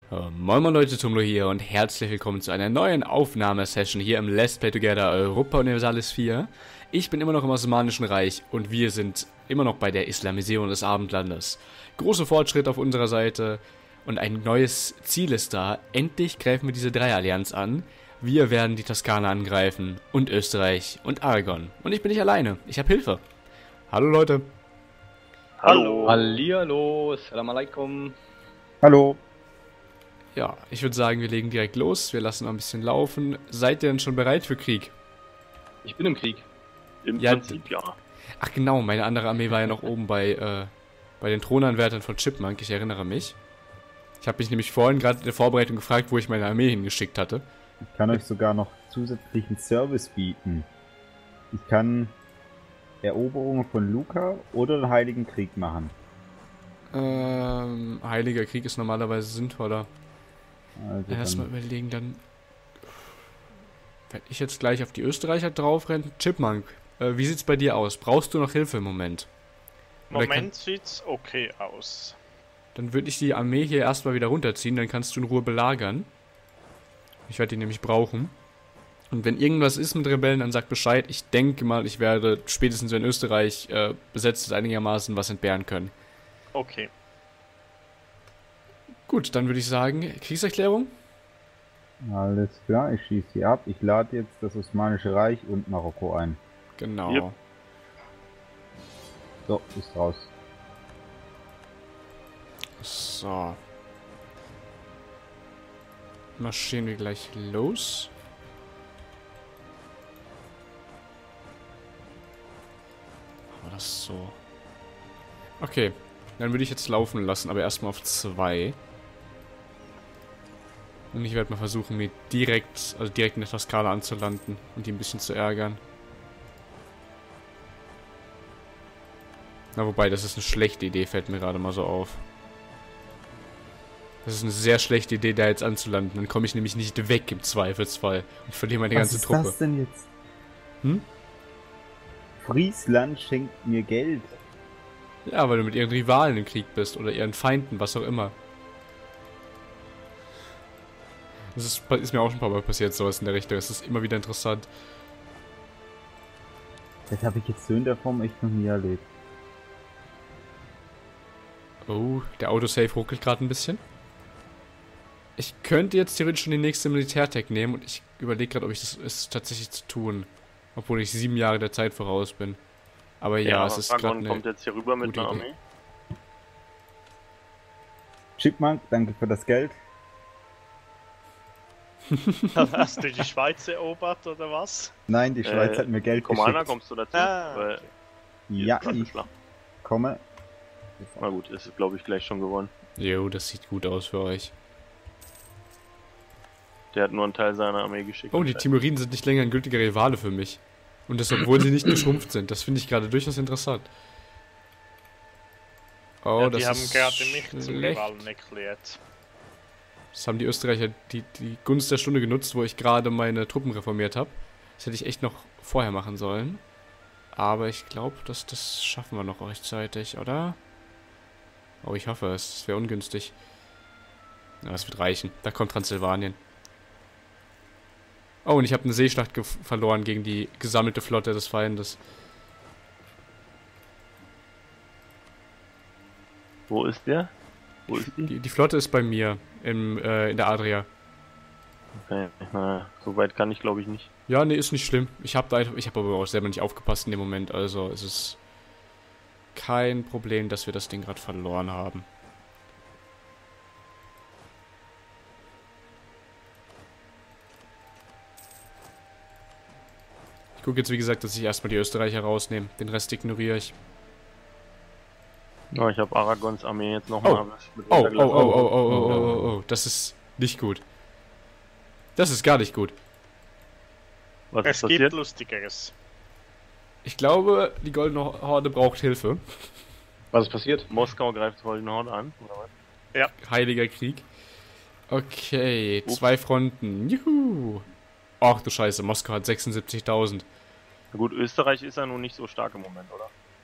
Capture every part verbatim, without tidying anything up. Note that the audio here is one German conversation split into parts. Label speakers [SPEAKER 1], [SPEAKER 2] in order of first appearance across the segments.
[SPEAKER 1] Uh, moin moin Leute, Tumlo hier und herzlich willkommen zu einer neuen Aufnahmesession hier im Let's Play Together Europa Universalis vier. Ich bin immer noch im Osmanischen Reich und wir sind immer noch bei der Islamisierung des Abendlandes. Große Fortschritte auf unserer Seite und ein neues Ziel ist da. Endlich greifen wir diese Dreierallianz an. Wir werden die Toskana angreifen und Österreich und Aragon. Und ich bin nicht alleine, ich habe Hilfe. Hallo Leute.
[SPEAKER 2] Hallo.
[SPEAKER 3] Hallihallo, Assalamu alaikum.
[SPEAKER 4] Hallo.
[SPEAKER 1] Ja, ich würde sagen, wir legen direkt los. Wir lassen noch ein bisschen laufen. Seid ihr denn schon bereit für Krieg?
[SPEAKER 3] Ich bin im Krieg.
[SPEAKER 2] Im
[SPEAKER 1] Ja,
[SPEAKER 2] Prinzip ja.
[SPEAKER 1] Ach genau, meine andere Armee war ja noch oben bei, äh, bei den Thronanwärtern von Chipmunk. Ich erinnere mich. Ich habe mich nämlich vorhin gerade in der Vorbereitung gefragt, wo ich meine Armee hingeschickt hatte.
[SPEAKER 4] Ich kann euch sogar noch zusätzlichen Service bieten. Ich kann Eroberungen von Luca oder den Heiligen Krieg machen.
[SPEAKER 1] Ähm, Heiliger Krieg ist normalerweise sinnvoller.
[SPEAKER 4] Also
[SPEAKER 1] Lass mal
[SPEAKER 4] dann,
[SPEAKER 1] überlegen, dann... Wenn ich jetzt gleich auf die Österreicher draufrenne... Chipmunk, äh, wie sieht's bei dir aus? Brauchst du noch Hilfe im Moment? Oder
[SPEAKER 2] Moment sieht's okay aus.
[SPEAKER 1] Dann würde ich die Armee hier erstmal wieder runterziehen, dann kannst du in Ruhe belagern. Ich werde die nämlich brauchen. Und wenn irgendwas ist mit Rebellen, dann sag Bescheid. Ich denke mal, ich werde spätestens wenn Österreich äh, besetzt ist, einigermaßen was entbehren können.
[SPEAKER 2] Okay.
[SPEAKER 1] Gut, dann würde ich sagen, Kriegserklärung?
[SPEAKER 4] alles klar, ich schieße sie ab. Ich lade jetzt das Osmanische Reich und Marokko ein.
[SPEAKER 1] Genau.
[SPEAKER 2] Yep.
[SPEAKER 4] So, ist raus.
[SPEAKER 1] So. Marschieren wir gleich los. Machen wir das so. Okay, dann würde ich jetzt laufen lassen, aber erstmal auf zwei. Und ich werde mal versuchen, mir direkt, also direkt in der Toskana anzulanden und die ein bisschen zu ärgern. Na, wobei, das ist eine schlechte Idee, fällt mir gerade mal so auf. Das ist eine sehr schlechte Idee, da jetzt anzulanden. Dann komme ich nämlich nicht weg im Zweifelsfall und verliere meine ganze Truppe.
[SPEAKER 4] Was ist das denn jetzt?
[SPEAKER 1] Hm?
[SPEAKER 4] Friesland schenkt mir Geld.
[SPEAKER 1] Ja, weil du mit ihren Rivalen im Krieg bist oder ihren Feinden, was auch immer. Das ist, ist mir auch schon ein paar Mal passiert, sowas in der Richtung. Das ist immer wieder interessant.
[SPEAKER 4] Das habe ich jetzt so in der Form echt noch nie erlebt.
[SPEAKER 1] Oh, der Autosave ruckelt gerade ein bisschen. Ich könnte jetzt theoretisch schon die nächste Militärtech nehmen und ich überlege gerade, ob ich das ist tatsächlich zu tun. Obwohl ich sieben Jahre der Zeit voraus bin. Aber ja,
[SPEAKER 2] Ja,
[SPEAKER 1] es ist
[SPEAKER 2] Aragon
[SPEAKER 1] gerade eine...
[SPEAKER 2] kommt jetzt hier rüber mit
[SPEAKER 1] gute
[SPEAKER 2] einer
[SPEAKER 1] Idee.
[SPEAKER 2] Armee.
[SPEAKER 4] Chipmunk, danke für das Geld.
[SPEAKER 5] Hast du die Schweiz erobert oder was?
[SPEAKER 4] Nein, die Schweiz
[SPEAKER 2] Äh,
[SPEAKER 4] hat mir Geld
[SPEAKER 2] Commander,
[SPEAKER 4] geschickt.
[SPEAKER 2] kommst du dazu?
[SPEAKER 5] Ah,
[SPEAKER 2] Weil hier
[SPEAKER 4] Ja,
[SPEAKER 2] ist grad
[SPEAKER 4] ich
[SPEAKER 2] geschlagen.
[SPEAKER 4] komme.
[SPEAKER 2] Na gut, ist glaube ich gleich schon gewonnen.
[SPEAKER 1] Jo, das sieht gut aus für euch.
[SPEAKER 2] Der hat nur einen Teil seiner Armee geschickt.
[SPEAKER 1] Oh, die Timuriden sind nicht länger ein gültiger Rivale für mich. Und das, obwohl sie nicht geschrumpft sind. Das finde ich gerade durchaus interessant. Oh,
[SPEAKER 5] ja,
[SPEAKER 1] das
[SPEAKER 5] die haben
[SPEAKER 1] ist
[SPEAKER 5] gerade mich zum
[SPEAKER 1] schlecht.
[SPEAKER 5] Rivalen erklärt.
[SPEAKER 1] Das haben die Österreicher die, die Gunst der Stunde genutzt, wo ich gerade meine Truppen reformiert habe. Das hätte ich echt noch vorher machen sollen. Aber ich glaube, dass das schaffen wir noch rechtzeitig, oder? Oh, ich hoffe es. Es wäre ungünstig. Ja, es wird reichen. Da kommt Transsilvanien. Oh, und ich habe eine Seeschlacht verloren gegen die gesammelte Flotte des Feindes.
[SPEAKER 2] Wo ist der? Wo ist die?
[SPEAKER 1] Die, die Flotte ist bei mir im, äh, in der Adria.
[SPEAKER 2] Okay, na, so weit kann ich glaube ich nicht.
[SPEAKER 1] Ja, nee, ist nicht schlimm. Ich habe ich hab aber auch selber nicht aufgepasst in dem Moment. Also es ist kein Problem, dass wir das Ding gerade verloren haben. Ich gucke jetzt, wie gesagt, dass ich erstmal die Österreicher rausnehme. Den Rest ignoriere ich.
[SPEAKER 2] Ja, ich habe Aragons Armee jetzt nochmal.
[SPEAKER 1] Oh. Oh, oh, oh, oh, oh, oh, oh, oh, oh. Das ist nicht gut. Das ist gar nicht gut.
[SPEAKER 2] Was
[SPEAKER 5] Es
[SPEAKER 2] ist
[SPEAKER 5] gibt
[SPEAKER 2] passiert?
[SPEAKER 5] Lustigeres.
[SPEAKER 1] Ich glaube, die Goldene Horde braucht Hilfe.
[SPEAKER 3] Was ist passiert?
[SPEAKER 2] Moskau greift Golden Horde an, oder was?
[SPEAKER 1] Heiliger Krieg. Okay,
[SPEAKER 2] Ups.
[SPEAKER 1] zwei Fronten. Juhu. Ach du Scheiße, Moskau hat sechsundsiebzigtausend.
[SPEAKER 2] Na gut, Österreich ist ja nun nicht so stark im Moment, oder?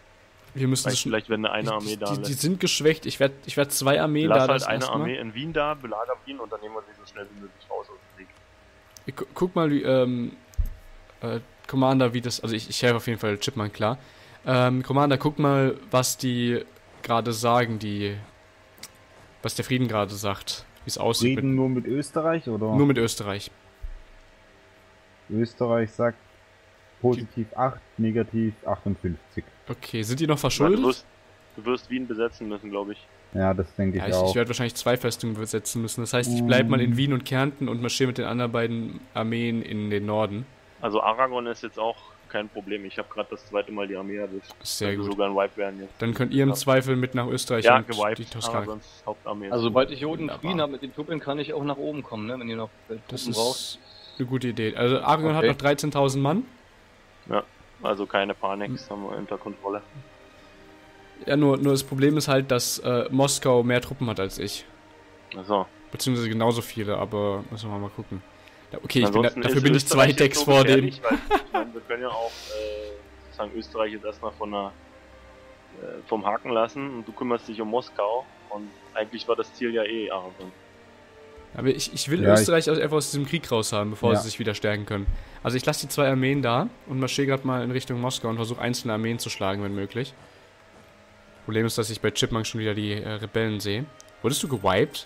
[SPEAKER 1] Wir müssen
[SPEAKER 2] Vielleicht,
[SPEAKER 1] es schon.
[SPEAKER 2] vielleicht wenn eine
[SPEAKER 1] Die,
[SPEAKER 2] Armee da
[SPEAKER 1] die, die
[SPEAKER 2] lässt.
[SPEAKER 1] sind geschwächt. Ich werde ich werd zwei Armeen
[SPEAKER 2] Lass
[SPEAKER 1] da
[SPEAKER 2] halt
[SPEAKER 1] lassen
[SPEAKER 2] eine
[SPEAKER 1] erstmal.
[SPEAKER 2] Armee in Wien da, belager Wien und dann nehmen wir sie so schnell wie möglich raus aus dem Krieg.
[SPEAKER 1] Ich gu- Guck mal, wie, ähm, äh, Commander, wie das, also ich, ich helfe auf jeden Fall Chipman, klar. Ähm, Commander, guck mal, was die gerade sagen, die, was der Frieden gerade sagt, wie es aussieht.
[SPEAKER 4] Frieden nur mit Österreich oder?
[SPEAKER 1] Mit, nur mit Österreich.
[SPEAKER 4] Österreich sagt positiv acht, negativ achtundfünfzig.
[SPEAKER 1] Okay, sind die noch
[SPEAKER 2] Na, du,
[SPEAKER 1] verschuldet?
[SPEAKER 2] wirst, du wirst Wien besetzen müssen, glaube ich.
[SPEAKER 4] Ja, das denke ich
[SPEAKER 1] Ja, ich,
[SPEAKER 4] auch.
[SPEAKER 1] ich werde wahrscheinlich zwei Festungen besetzen müssen. Das heißt, ich
[SPEAKER 4] Mm.
[SPEAKER 1] bleibe mal in Wien und Kärnten und marschiere mit den anderen beiden Armeen in den Norden.
[SPEAKER 2] Also Aragon ist jetzt auch kein Problem. Ich habe gerade das zweite Mal die Armee erwischt.
[SPEAKER 1] Sehr
[SPEAKER 2] Also
[SPEAKER 1] gut.
[SPEAKER 2] sogar ein Wipe werden jetzt.
[SPEAKER 1] Dann könnt ihr im
[SPEAKER 2] Ja.
[SPEAKER 1] Zweifel mit nach Österreich
[SPEAKER 2] Ja,
[SPEAKER 1] und die
[SPEAKER 2] gewiped.
[SPEAKER 1] Toskana.
[SPEAKER 2] Aragons Hauptarmee ist
[SPEAKER 3] Also sobald ich hier unten
[SPEAKER 1] Wunderbar.
[SPEAKER 3] Frieden habe mit den Truppen, kann ich auch nach oben kommen, ne? Wenn ihr noch äh,
[SPEAKER 1] Das
[SPEAKER 3] Truppen braucht.
[SPEAKER 1] ist eine gute Idee. Also Aragon hat
[SPEAKER 3] Okay.
[SPEAKER 1] noch dreizehntausend Mann.
[SPEAKER 2] Also keine Panik,
[SPEAKER 1] Hm.
[SPEAKER 2] das haben wir unter Kontrolle.
[SPEAKER 1] Ja, nur, nur das Problem ist halt, dass äh, Moskau mehr Truppen hat als ich.
[SPEAKER 2] Also,
[SPEAKER 1] Beziehungsweise genauso viele, aber müssen wir mal gucken. Ja, okay, ich bin da,
[SPEAKER 2] ansonsten
[SPEAKER 1] dafür
[SPEAKER 2] ist
[SPEAKER 1] bin ich zwei
[SPEAKER 2] Österreich jetzt
[SPEAKER 1] Decks
[SPEAKER 2] so
[SPEAKER 1] vor dem.
[SPEAKER 2] gefährlich, weil, ich meine, wir können ja auch äh, sozusagen Österreich jetzt erstmal von der, äh, vom Haken lassen und du kümmerst dich um Moskau und eigentlich war das Ziel ja eh Aragon.
[SPEAKER 1] Aber ich, ich will
[SPEAKER 4] Ja,
[SPEAKER 1] Österreich aus- einfach aus diesem Krieg raushaben, bevor
[SPEAKER 4] Ja.
[SPEAKER 1] sie sich wieder stärken können. Also ich lasse die zwei Armeen da und marschiere gerade mal in Richtung Moskau und versuche einzelne Armeen zu schlagen, wenn möglich. Problem ist, dass ich bei Chipmunk schon wieder die äh, Rebellen sehe. Wurdest du gewiped?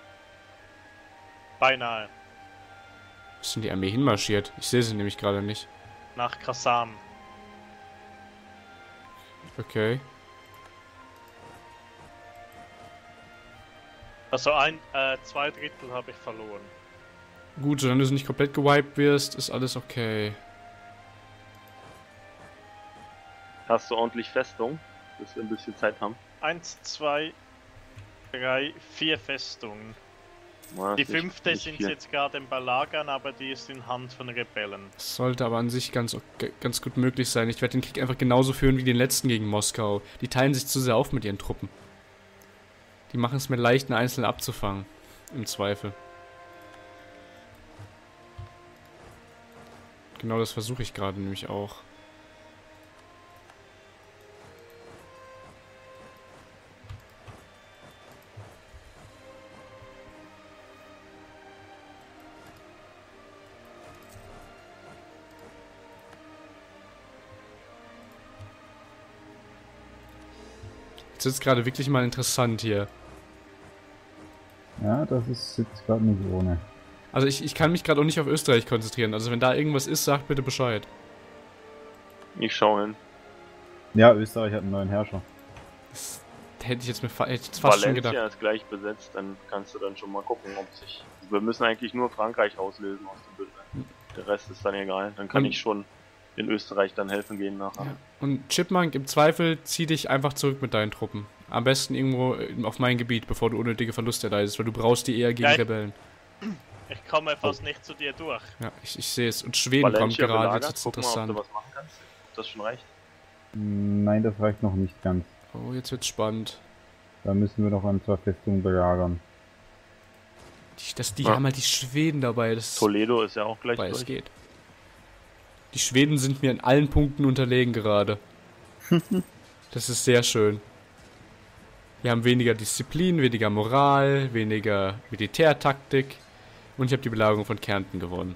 [SPEAKER 5] Beinahe.
[SPEAKER 1] Wo ist denn die Armee hinmarschiert? Ich sehe sie nämlich gerade nicht.
[SPEAKER 5] Nach Kasan.
[SPEAKER 1] Okay.
[SPEAKER 5] Also ein, äh, zwei Drittel habe ich verloren.
[SPEAKER 1] Gut, solange du nicht komplett gewiped wirst, ist alles okay.
[SPEAKER 2] Hast du ordentlich Festung, dass wir ein bisschen Zeit haben?
[SPEAKER 5] Eins, zwei, drei, vier Festungen.
[SPEAKER 2] Ja,
[SPEAKER 5] Die
[SPEAKER 2] ist nicht-
[SPEAKER 5] fünfte
[SPEAKER 2] nicht
[SPEAKER 5] sind
[SPEAKER 2] viel.
[SPEAKER 5] jetzt gerade im Belagern, aber die ist in Hand von Rebellen.
[SPEAKER 1] Das sollte aber an sich ganz, okay, ganz gut möglich sein. Ich werde den Krieg einfach genauso führen wie den letzten gegen Moskau. Die teilen sich zu sehr auf mit ihren Truppen. Die machen es mir leicht, einen Einzelnen abzufangen. Im Zweifel. Genau das versuche ich gerade nämlich auch. Jetzt ist gerade wirklich mal interessant hier.
[SPEAKER 4] Ja, das ist jetzt gerade nicht ohne.
[SPEAKER 1] Also ich, ich kann mich gerade auch nicht auf Österreich konzentrieren. Also wenn da irgendwas ist, sagt bitte Bescheid.
[SPEAKER 2] Ich schau hin.
[SPEAKER 4] Ja, Österreich hat einen neuen Herrscher.
[SPEAKER 1] Das hätte ich jetzt mir fa hätte ich jetzt fast schon
[SPEAKER 2] Valencia
[SPEAKER 1] gedacht.
[SPEAKER 2] ist gleich besetzt, dann kannst du dann schon mal gucken, ob sich... Wir müssen eigentlich nur Frankreich auslösen aus dem Bündnis. Der Rest ist dann egal. Dann kann
[SPEAKER 1] Und-
[SPEAKER 2] ich schon in Österreich dann helfen gehen nachher.
[SPEAKER 1] Ja. Und Chipmunk, im Zweifel zieh dich einfach zurück mit deinen Truppen. Am besten irgendwo äh, auf mein Gebiet, bevor du unnötige Verluste erleidest, weil du brauchst die eher gegen
[SPEAKER 5] Ja, ich-
[SPEAKER 1] Rebellen.
[SPEAKER 5] Ich komme fast nicht zu dir durch.
[SPEAKER 1] Ja, ich, ich sehe es. Und Schweden kommt
[SPEAKER 2] Valencia
[SPEAKER 1] gerade,
[SPEAKER 2] belagert,
[SPEAKER 1] jetzt ist
[SPEAKER 2] guck mal, ob du
[SPEAKER 1] interessant.
[SPEAKER 2] was machen kannst. Ob das schon reicht.
[SPEAKER 4] Nein, das reicht noch nicht ganz.
[SPEAKER 1] Oh, jetzt wird's spannend.
[SPEAKER 4] Da müssen wir noch an zwei Festungen belagern.
[SPEAKER 1] Die, das, die
[SPEAKER 2] Ja.
[SPEAKER 1] haben halt die Schweden dabei, das ist
[SPEAKER 2] Toledo ist ja auch gleich
[SPEAKER 1] weil es
[SPEAKER 2] durch.
[SPEAKER 1] geht. Die Schweden sind mir in allen Punkten unterlegen gerade. Das ist sehr schön. Wir haben weniger Disziplin, weniger Moral, weniger Militärtaktik. Und ich habe die Belagerung von Kärnten gewonnen.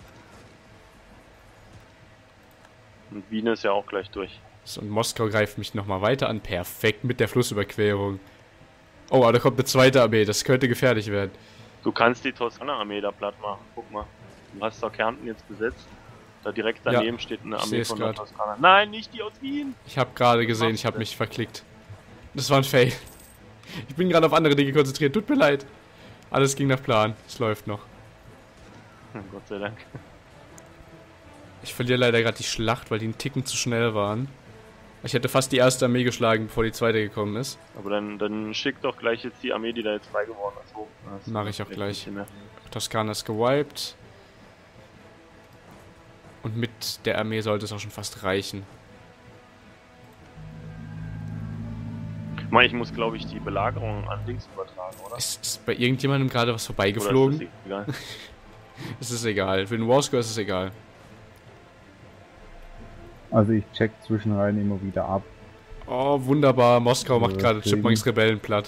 [SPEAKER 2] Und Wien ist ja auch gleich durch.
[SPEAKER 1] So, und Moskau greift mich nochmal weiter an. Perfekt mit der Flussüberquerung. Oh, aber da kommt eine zweite Armee. Das könnte gefährlich werden.
[SPEAKER 2] Du kannst die Toskana-Armee da platt machen. Guck mal. Du hast da Kärnten jetzt besetzt. Da direkt daneben steht eine
[SPEAKER 1] ich
[SPEAKER 2] Armee
[SPEAKER 1] seh's
[SPEAKER 2] von der
[SPEAKER 1] grad.
[SPEAKER 2] Toskana. Nein, nicht die aus Wien!
[SPEAKER 1] Ich habe gerade gesehen,
[SPEAKER 2] machst
[SPEAKER 1] ich
[SPEAKER 2] du
[SPEAKER 1] habe
[SPEAKER 2] denn?
[SPEAKER 1] mich verklickt. Das war ein Fail. Ich bin gerade auf andere Dinge konzentriert. Tut mir leid. Alles ging nach Plan. Es läuft noch.
[SPEAKER 2] Hm, Gott sei Dank.
[SPEAKER 1] Ich verliere leider gerade die Schlacht, weil die einen Ticken zu schnell waren. Ich hätte fast die erste Armee geschlagen, bevor die zweite gekommen ist.
[SPEAKER 2] Aber dann, dann schick doch gleich jetzt die Armee, die da jetzt frei geworden ist, hoch. Das
[SPEAKER 1] Mach ich auch
[SPEAKER 2] vielleicht
[SPEAKER 1] gleich.
[SPEAKER 2] ein bisschen mehr.
[SPEAKER 1] Toskana ist gewiped. Und mit der Armee sollte es auch schon fast reichen.
[SPEAKER 2] Mal, ich muss, glaube ich, die Belagerung an Dings übertragen, oder?
[SPEAKER 1] Ist, ist bei irgendjemandem gerade was
[SPEAKER 2] Oder
[SPEAKER 1] vorbeigeflogen?
[SPEAKER 2] ist das egal?
[SPEAKER 1] Es ist egal. Für den Warscore ist es egal.
[SPEAKER 4] Also ich check zwischenrein immer wieder ab.
[SPEAKER 1] Oh, wunderbar. Moskau macht
[SPEAKER 4] Ja,
[SPEAKER 1] gerade
[SPEAKER 4] kriegen.
[SPEAKER 1] Chipmunks Rebellen platt.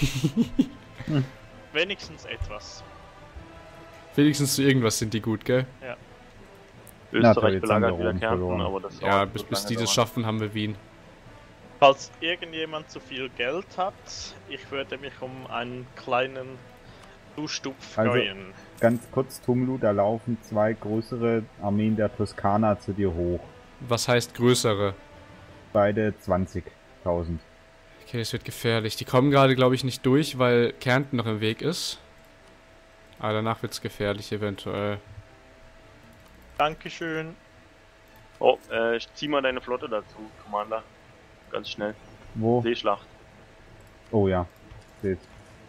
[SPEAKER 5] Wenigstens etwas.
[SPEAKER 1] Wenigstens zu irgendwas sind die gut, gell?
[SPEAKER 4] Na,
[SPEAKER 2] Österreich
[SPEAKER 4] toll, jetzt
[SPEAKER 2] belagert
[SPEAKER 4] haben wir
[SPEAKER 2] wieder
[SPEAKER 4] Rom
[SPEAKER 2] Kärnten,
[SPEAKER 4] verloren.
[SPEAKER 2] aber das
[SPEAKER 1] Ja,
[SPEAKER 2] dauert
[SPEAKER 1] bis,
[SPEAKER 2] so
[SPEAKER 1] bis
[SPEAKER 2] lange
[SPEAKER 1] die das
[SPEAKER 2] dauern.
[SPEAKER 1] schaffen, haben wir Wien.
[SPEAKER 5] Falls irgendjemand zu viel Geld hat, ich würde mich um einen kleinen Zustupf
[SPEAKER 4] Also-
[SPEAKER 5] freuen.
[SPEAKER 4] Ganz kurz, Tumlu, da laufen zwei größere Armeen der Toskana zu dir hoch.
[SPEAKER 1] Was heißt größere?
[SPEAKER 4] Beide zwanzigtausend.
[SPEAKER 1] Okay, es wird gefährlich. Die kommen gerade, glaube ich, nicht durch, weil Kärnten noch im Weg ist. Aber danach wird es gefährlich, eventuell.
[SPEAKER 5] Dankeschön.
[SPEAKER 2] Oh, äh, zieh mal deine Flotte dazu, Commander. Ganz schnell.
[SPEAKER 4] Wo?
[SPEAKER 2] Seeschlacht.
[SPEAKER 4] Oh ja. Seht.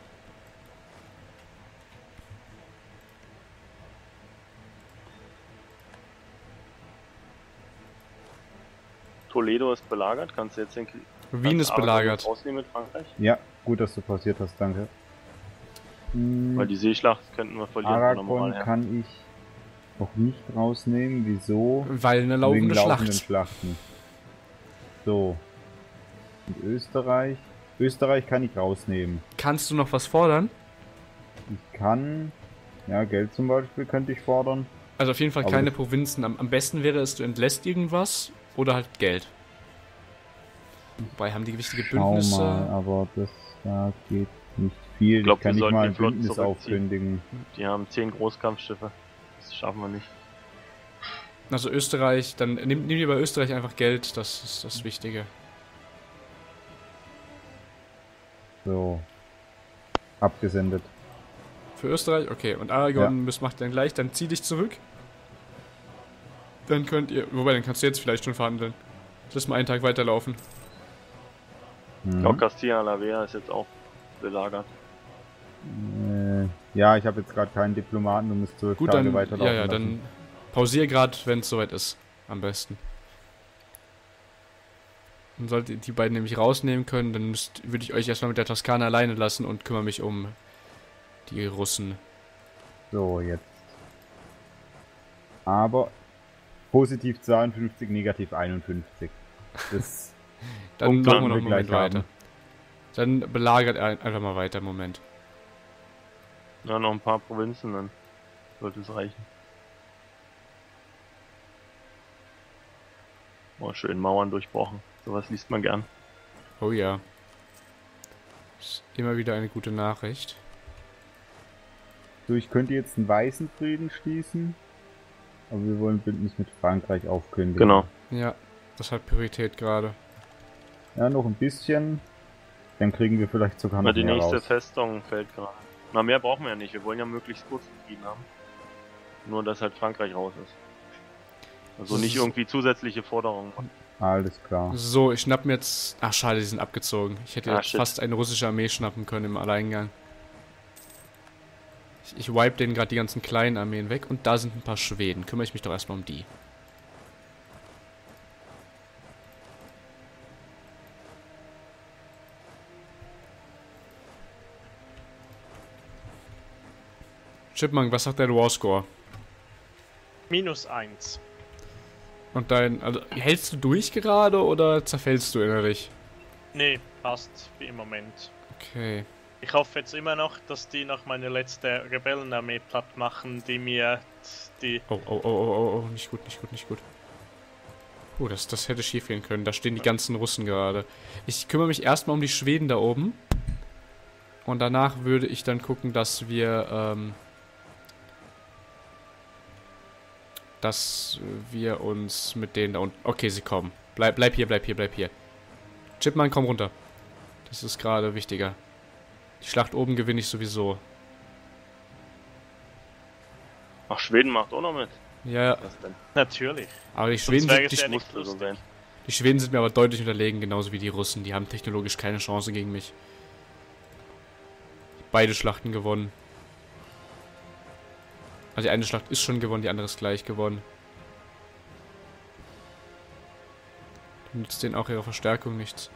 [SPEAKER 2] Toledo ist belagert, kannst du jetzt den Krieg
[SPEAKER 1] Wien ist belagert.
[SPEAKER 2] rausnehmen mit Frankreich?
[SPEAKER 4] Ja, gut, dass du pausiert hast, danke. Hm,
[SPEAKER 2] Weil die Seeschlacht könnten wir verlieren von der
[SPEAKER 4] Aragon
[SPEAKER 2] Moral her.
[SPEAKER 4] kann ich noch nicht rausnehmen. Wieso?
[SPEAKER 1] Weil eine
[SPEAKER 4] Wegen
[SPEAKER 1] laufende
[SPEAKER 4] laufenden
[SPEAKER 1] Schlacht.
[SPEAKER 4] Schlachten. So. Und Österreich? Österreich kann ich rausnehmen.
[SPEAKER 1] Kannst du noch was fordern?
[SPEAKER 4] Ich kann... Ja, Geld zum Beispiel könnte ich fordern.
[SPEAKER 1] Also auf jeden Fall
[SPEAKER 4] Aber
[SPEAKER 1] keine
[SPEAKER 4] das-
[SPEAKER 1] Provinzen. Am, am besten wäre es, du entlässt irgendwas oder halt Geld. Wobei haben die wichtige
[SPEAKER 4] Schau
[SPEAKER 1] Bündnisse.
[SPEAKER 4] mal, aber das da geht nicht viel.
[SPEAKER 2] Ich glaub,
[SPEAKER 4] kann
[SPEAKER 2] wir
[SPEAKER 4] nicht
[SPEAKER 2] sollten
[SPEAKER 4] mal
[SPEAKER 2] die
[SPEAKER 4] ein
[SPEAKER 2] Flotten
[SPEAKER 4] Bündnis
[SPEAKER 2] zurückziehen.
[SPEAKER 4] aufkündigen.
[SPEAKER 2] Die haben zehn Großkampfschiffe. Das schaffen wir nicht.
[SPEAKER 1] Also Österreich, dann nimm, nimm dir bei Österreich einfach Geld, das ist das Wichtige.
[SPEAKER 4] So. Abgesendet.
[SPEAKER 1] Für Österreich? Okay, und Aragon das macht dann gleich, dann zieh dich zurück. Dann könnt ihr, wobei, dann kannst du jetzt vielleicht schon verhandeln. Lass mal einen Tag weiterlaufen.
[SPEAKER 4] Mhm.
[SPEAKER 2] Auch Castilla la Vea ist jetzt auch belagert.
[SPEAKER 4] Äh, ja, ich habe jetzt gerade keinen Diplomaten, du musst zwölf
[SPEAKER 1] Gut,
[SPEAKER 4] Tage
[SPEAKER 1] dann,
[SPEAKER 4] weiterlaufen
[SPEAKER 1] ja, ja,
[SPEAKER 4] lassen.
[SPEAKER 1] dann pausier gerade, wenn es soweit ist. Am besten. Dann solltet ihr die beiden nämlich rausnehmen können, dann müsst, würde ich euch erstmal mit der Toskana alleine lassen und kümmere mich um die Russen.
[SPEAKER 4] So, jetzt. Aber positiv zweiundfünfzig, negativ einundfünfzig. Das
[SPEAKER 1] Dann
[SPEAKER 2] Punkt
[SPEAKER 1] machen wir
[SPEAKER 2] werden
[SPEAKER 1] noch
[SPEAKER 4] wir
[SPEAKER 1] einen Moment
[SPEAKER 4] gleich
[SPEAKER 1] weiter.
[SPEAKER 4] haben.
[SPEAKER 1] Dann belagert er einfach mal weiter, Moment.
[SPEAKER 2] Ja, noch ein paar Provinzen, dann sollte es reichen. Oh, schön Mauern durchbrochen. Sowas liest man gern.
[SPEAKER 1] Oh ja. Ist immer wieder eine gute Nachricht.
[SPEAKER 4] So, ich könnte jetzt einen weißen Frieden schließen. Aber wir wollen Bündnis mit Frankreich aufkündigen.
[SPEAKER 2] Genau.
[SPEAKER 1] Ja, das hat Priorität gerade.
[SPEAKER 4] Ja, noch ein bisschen. Dann kriegen wir vielleicht sogar
[SPEAKER 2] Aber
[SPEAKER 4] noch
[SPEAKER 2] die
[SPEAKER 4] mehr
[SPEAKER 2] nächste
[SPEAKER 4] raus.
[SPEAKER 2] Festung fällt gerade. Na, mehr brauchen wir ja nicht. Wir wollen ja möglichst kurzen Frieden haben. Nur, dass halt Frankreich raus ist. Also nicht irgendwie zusätzliche Forderungen.
[SPEAKER 4] Alles klar.
[SPEAKER 1] So, ich schnapp mir jetzt... Ach, schade, die sind abgezogen. Ich hätte
[SPEAKER 2] Ah,
[SPEAKER 1] jetzt
[SPEAKER 2] shit.
[SPEAKER 1] fast eine russische Armee schnappen können im Alleingang. Ich, ich wipe denen gerade die ganzen kleinen Armeen weg. Und da sind ein paar Schweden. Kümmere ich mich doch erstmal um die. Chipmunk, was sagt dein Warscore?
[SPEAKER 5] Minus eins.
[SPEAKER 1] Und dein... Also, hältst du durch gerade oder zerfällst du innerlich?
[SPEAKER 5] Nee, passt wie im Moment.
[SPEAKER 1] Okay.
[SPEAKER 5] Ich hoffe jetzt immer noch, dass die noch meine letzte Rebellenarmee platt machen, die mir die...
[SPEAKER 1] Oh, oh, oh, oh, oh, oh, nicht gut, nicht gut, nicht gut. Oh, das, das hätte schief gehen können. Da stehen die ganzen Russen gerade. Ich kümmere mich erstmal um die Schweden da oben. Und danach würde ich dann gucken, dass wir, ähm... dass wir uns mit denen da unten... Okay, sie kommen. Bleib, bleib hier, bleib hier, bleib hier. Chipman, komm runter. Das ist gerade wichtiger. Die Schlacht oben gewinne ich sowieso.
[SPEAKER 2] Ach, Schweden macht auch noch mit.
[SPEAKER 1] Ja,
[SPEAKER 2] Was denn?
[SPEAKER 5] Natürlich.
[SPEAKER 1] aber die
[SPEAKER 5] Sonst
[SPEAKER 1] Schweden
[SPEAKER 5] wäre
[SPEAKER 1] sind...
[SPEAKER 5] es
[SPEAKER 1] Die,
[SPEAKER 5] ja
[SPEAKER 1] Sch-
[SPEAKER 5] nicht
[SPEAKER 2] Muss so
[SPEAKER 5] lustig.
[SPEAKER 2] sein.
[SPEAKER 1] die Schweden sind mir aber deutlich unterlegen, genauso wie die Russen. Die haben technologisch keine Chance gegen mich. Beide Schlachten gewonnen. Also die eine Schlacht ist schon gewonnen, die andere ist gleich gewonnen. Nützt denen auch ihre Verstärkung nichts.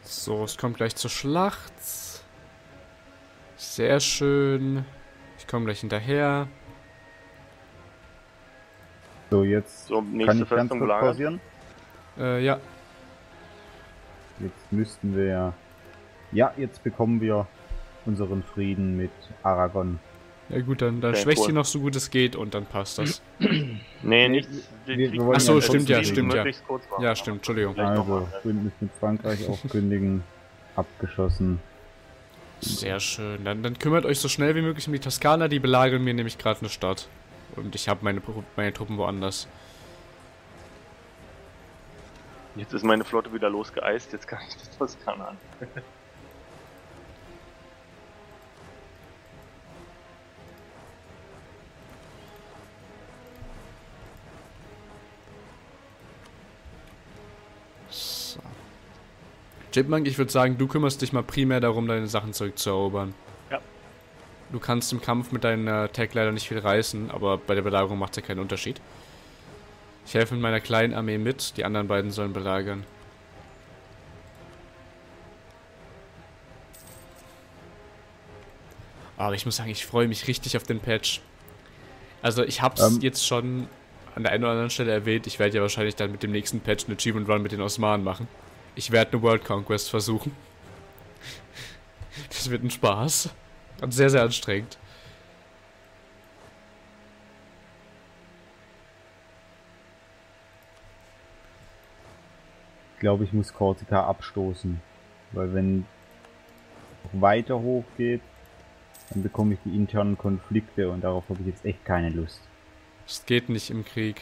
[SPEAKER 1] So, es kommt gleich zur Schlacht. Sehr schön. Ich komme gleich hinterher.
[SPEAKER 4] So, jetzt
[SPEAKER 2] So,
[SPEAKER 4] kann
[SPEAKER 2] nächste
[SPEAKER 4] ich ganz
[SPEAKER 2] Festung
[SPEAKER 4] kurz
[SPEAKER 2] belagern.
[SPEAKER 4] pausieren.
[SPEAKER 1] Äh, ja.
[SPEAKER 4] Jetzt müssten wir... Ja, jetzt bekommen wir unseren Frieden mit Aragon.
[SPEAKER 1] Ja gut, dann, dann
[SPEAKER 2] Okay,
[SPEAKER 1] schwächt
[SPEAKER 2] cool.
[SPEAKER 1] sie noch so gut es geht und dann passt das.
[SPEAKER 2] Nee, nicht.
[SPEAKER 4] wir- wir
[SPEAKER 2] kriegen
[SPEAKER 4] wollen
[SPEAKER 1] Ach so,
[SPEAKER 4] ja
[SPEAKER 1] stimmt, ja,
[SPEAKER 4] trotzdem
[SPEAKER 1] stimmt, ja.
[SPEAKER 2] möglichst kurz machen.
[SPEAKER 1] Ja, stimmt, Entschuldigung.
[SPEAKER 2] Vielleicht noch
[SPEAKER 4] Also,
[SPEAKER 2] mal.
[SPEAKER 4] Bündnis mit Frankreich auch kündigen. Abgeschossen.
[SPEAKER 1] Sehr schön. Dann, dann kümmert euch so schnell wie möglich um die Toskaner, die belagern mir nämlich gerade eine Stadt. Und ich habe meine, meine Truppen woanders.
[SPEAKER 2] Jetzt ist meine Flotte wieder losgeeist, jetzt kann ich das Toskana an.
[SPEAKER 1] So. Chipmunk, ich würde sagen, du kümmerst dich mal primär darum, deine Sachen zurückzuerobern.
[SPEAKER 5] Ja.
[SPEAKER 1] Du kannst im Kampf mit deinem äh, Tech leider nicht viel reißen, aber bei der Belagerung macht es ja keinen Unterschied. Ich helfe mit meiner kleinen Armee mit, die anderen beiden sollen belagern. Aber ich muss sagen, ich freue mich richtig auf den Patch. Also ich hab's
[SPEAKER 4] Ähm.
[SPEAKER 1] jetzt schon an der einen oder anderen Stelle erwähnt, ich werde ja wahrscheinlich dann mit dem nächsten Patch eine Achievement Run mit den Osmanen machen. Ich werde eine World Conquest versuchen. Das wird ein Spaß. Und sehr, sehr anstrengend.
[SPEAKER 4] Ich glaube, ich muss Korsika abstoßen. Weil wenn noch weiter hoch geht, dann bekomme ich die internen Konflikte und darauf habe ich jetzt echt keine Lust.
[SPEAKER 1] Es geht nicht im Krieg.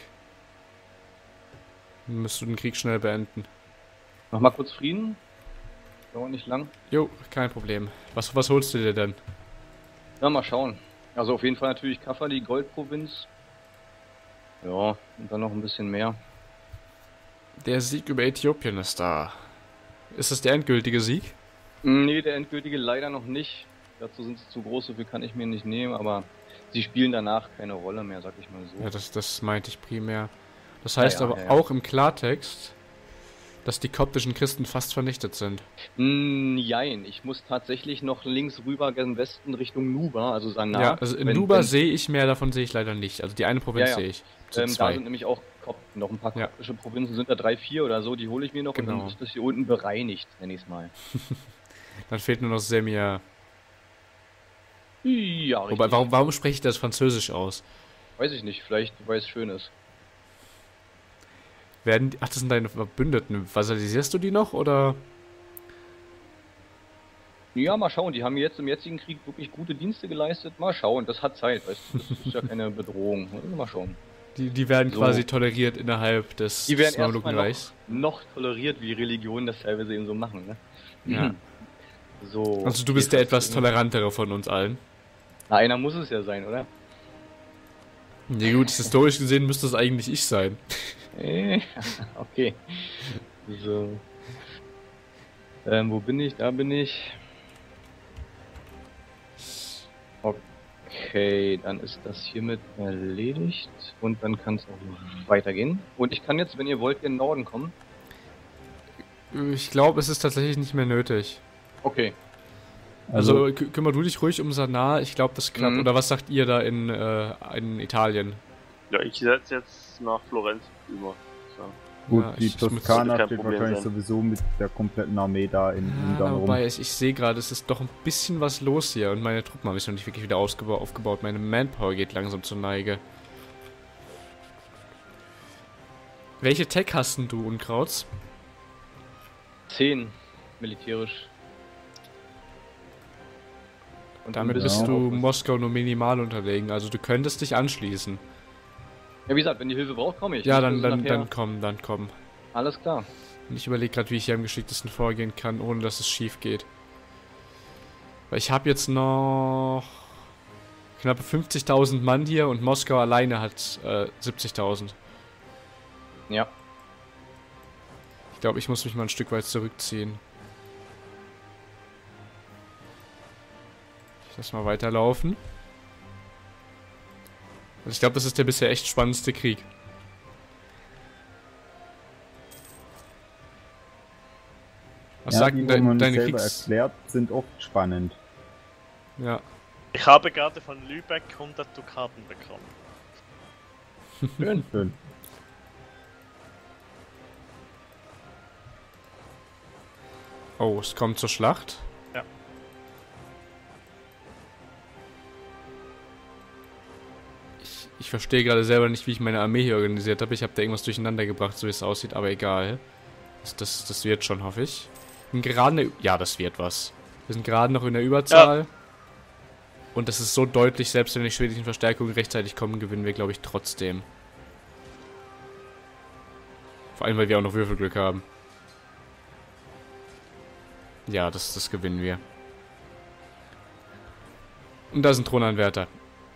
[SPEAKER 1] Dann müsst du den Krieg schnell beenden.
[SPEAKER 3] Mach mal kurz Frieden. Dauert nicht lang.
[SPEAKER 1] Jo, kein Problem. Was, was holst du dir denn?
[SPEAKER 3] Ja, mal schauen. Also auf jeden Fall natürlich Kaffa, die Goldprovinz. Ja, und dann noch ein bisschen mehr.
[SPEAKER 1] Der Sieg über Äthiopien ist da. Ist das der endgültige Sieg?
[SPEAKER 3] Nee, der endgültige leider noch nicht. Dazu sind sie zu groß, so viel kann ich mir nicht nehmen, aber sie spielen danach keine Rolle mehr, sag ich mal so.
[SPEAKER 1] Ja, das, das meinte ich primär. Das heißt
[SPEAKER 3] Ja, ja,
[SPEAKER 1] aber
[SPEAKER 3] ja, ja.
[SPEAKER 1] auch im Klartext, dass die koptischen Christen fast vernichtet sind.
[SPEAKER 3] Mm, Jein, ich muss tatsächlich noch links rüber gen Westen Richtung Nuba, also Sanaa.
[SPEAKER 1] Ja, also in
[SPEAKER 3] Wenn-
[SPEAKER 1] Nuba
[SPEAKER 3] wenn-
[SPEAKER 1] sehe ich mehr, davon sehe ich leider nicht. Also die eine Provinz
[SPEAKER 3] Ja, ja.
[SPEAKER 1] sehe ich. Zu
[SPEAKER 3] Ähm, da
[SPEAKER 1] zwei.
[SPEAKER 3] sind nämlich auch Kopten, noch ein paar
[SPEAKER 1] Ja.
[SPEAKER 3] koptische Provinzen, sind da drei, vier oder so, die hole ich mir noch und
[SPEAKER 1] Genau.
[SPEAKER 3] dann ist das hier unten bereinigt, nenn ich es mal.
[SPEAKER 1] Dann fehlt nur noch Semir.
[SPEAKER 3] Ja, richtig.
[SPEAKER 1] Wobei, warum, warum spreche ich das Französisch aus?
[SPEAKER 3] Weiß ich nicht, vielleicht weil es schön ist.
[SPEAKER 1] Werden die, ach, das sind deine Verbündeten. Vasalisierst du die noch oder?
[SPEAKER 3] Ja, mal schauen, die haben jetzt im jetzigen Krieg wirklich gute Dienste geleistet. Mal schauen, das hat Zeit, weißt du, das ist ja keine Bedrohung. Also mal schauen.
[SPEAKER 1] Die, die werden
[SPEAKER 3] So.
[SPEAKER 1] quasi toleriert innerhalb des,
[SPEAKER 3] Die werden
[SPEAKER 1] des
[SPEAKER 3] erstmal
[SPEAKER 1] Mamlukenreichs.
[SPEAKER 3] noch, noch toleriert, wie Religionen das teilweise eben so machen, ne?
[SPEAKER 1] Ja.
[SPEAKER 3] So.
[SPEAKER 1] Also du bist
[SPEAKER 3] geht
[SPEAKER 1] der
[SPEAKER 3] das
[SPEAKER 1] etwas
[SPEAKER 3] irgendwie.
[SPEAKER 1] tolerantere von uns allen.
[SPEAKER 3] Na, einer muss es ja sein, oder?
[SPEAKER 1] Ja gut, historisch gesehen müsste es eigentlich ich sein.
[SPEAKER 3] Äh, okay. So. Ähm, wo bin ich? Da bin ich. Okay, dann ist das hiermit erledigt und dann kann es auch weitergehen. Und ich kann jetzt, wenn ihr wollt, in den Norden kommen.
[SPEAKER 1] Ich glaube, es ist tatsächlich nicht mehr nötig.
[SPEAKER 3] Okay.
[SPEAKER 1] Also, kü- kümmer du dich ruhig um Sanaa, ich glaube, das klappt.
[SPEAKER 3] Mhm.
[SPEAKER 1] Oder was sagt ihr da in, äh, in Italien?
[SPEAKER 2] Ja, ich setze jetzt nach Florenz über. So.
[SPEAKER 4] Gut,
[SPEAKER 1] Ja,
[SPEAKER 4] die
[SPEAKER 1] ich- ich muss-
[SPEAKER 4] Toskana
[SPEAKER 2] kein
[SPEAKER 4] steht
[SPEAKER 2] Problem
[SPEAKER 4] wahrscheinlich
[SPEAKER 2] sein.
[SPEAKER 4] sowieso mit der kompletten Armee da in
[SPEAKER 1] Ja,
[SPEAKER 4] Ungarn rum.
[SPEAKER 1] wobei, ich, ich sehe gerade, es ist doch ein bisschen was los hier. Und meine Truppen habe ich noch nicht wirklich wieder ausgeba- aufgebaut. Meine Manpower geht langsam zur Neige. Welche Tech hast denn du, Unkrauts?
[SPEAKER 3] zehn militärisch. Und
[SPEAKER 1] Damit
[SPEAKER 3] ein
[SPEAKER 1] bist
[SPEAKER 3] bisschen
[SPEAKER 1] du
[SPEAKER 3] Aufrüstung.
[SPEAKER 1] Moskau nur minimal unterlegen. Also du könntest dich anschließen.
[SPEAKER 3] Ja, wie gesagt, wenn ihr Hilfe braucht, komme ich.
[SPEAKER 1] Ja,
[SPEAKER 3] Ich
[SPEAKER 1] dann,
[SPEAKER 3] muss
[SPEAKER 1] dann,
[SPEAKER 3] nachher-
[SPEAKER 1] dann komm, dann komm.
[SPEAKER 3] Alles klar.
[SPEAKER 1] Und ich überlege gerade, wie ich hier am geschicktesten vorgehen kann, ohne dass es schief geht. Weil ich habe jetzt noch knappe fünfzigtausend Mann hier und Moskau alleine hat äh, siebzigtausend.
[SPEAKER 3] Ja.
[SPEAKER 1] Ich glaube, ich muss mich mal ein Stück weit zurückziehen. Ich lass mal weiterlaufen. Also ich glaube, das ist der bisher echt spannendste Krieg. Was
[SPEAKER 4] Ja,
[SPEAKER 1] sagt,
[SPEAKER 4] die, wo
[SPEAKER 1] dein,
[SPEAKER 4] man
[SPEAKER 1] deine
[SPEAKER 4] selber
[SPEAKER 1] Kriegs...
[SPEAKER 4] erklärt, sind oft spannend.
[SPEAKER 1] Ja.
[SPEAKER 5] Ich habe gerade von Lübeck hundert Dukaten bekommen.
[SPEAKER 4] Schön, schön.
[SPEAKER 1] Oh, es kommt zur Schlacht.
[SPEAKER 5] Ja.
[SPEAKER 1] Ich, ich verstehe gerade selber nicht, wie ich meine Armee hier organisiert habe. Ich habe da irgendwas durcheinander gebracht, so wie es aussieht, aber egal. Das, das, das wird schon, hoffe ich. Und gerade eine, ja, das wird was. Wir sind gerade noch in der Überzahl. Ja. Und das ist so deutlich, selbst wenn die schwedischen Verstärkungen rechtzeitig kommen, gewinnen wir, glaube ich, trotzdem. Vor allem, weil wir auch noch Würfelglück haben. Ja, das, das gewinnen wir. Und da ist ein Thronanwärter.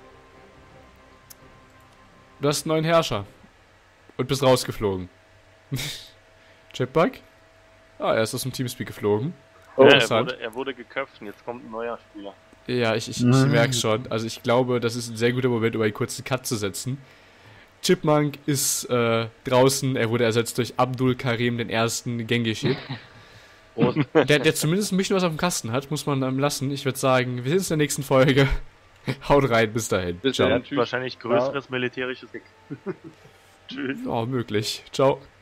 [SPEAKER 1] Du hast einen neuen Herrscher. Und bist rausgeflogen. Chipbug? Ah, er ist aus dem Teamspeak geflogen.
[SPEAKER 2] Oh, ja, er, wurde, er wurde geköpft und jetzt kommt ein neuer Spieler.
[SPEAKER 1] Ja, ich, ich, ich merke schon. Also ich glaube, das ist ein sehr guter Moment, um einen kurzen Cut zu setzen. Chipmunk ist äh, draußen. Er wurde ersetzt durch Abdul Karim den ersten Genghis-Ship. der, der zumindest ein bisschen was auf dem Kasten hat, muss man ähm, lassen. Ich würde sagen, wir sehen uns in der nächsten Folge. Haut rein, bis dahin.
[SPEAKER 2] Bis Ciao. Wahrscheinlich größeres ja. militärisches Tschüss.
[SPEAKER 1] Oh, möglich. Ciao.